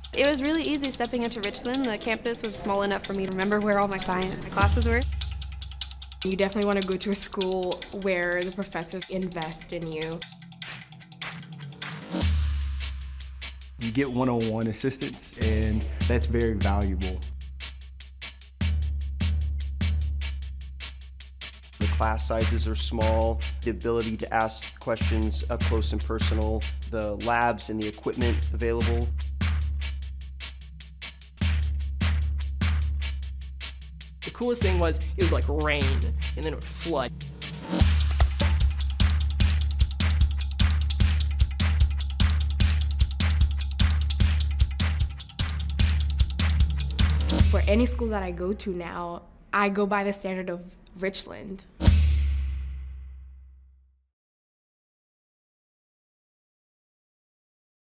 It was really easy stepping into Richland. The campus was small enough for me to remember where all my science classes were. You definitely want to go to a school where the professors invest in you. You get one-on-one assistance, and that's very valuable. The class sizes are small, the ability to ask questions up close and personal, the labs and the equipment available. The coolest thing was it would like rain and then it would flood. For any school that I go to now, I go by the standard of Richland.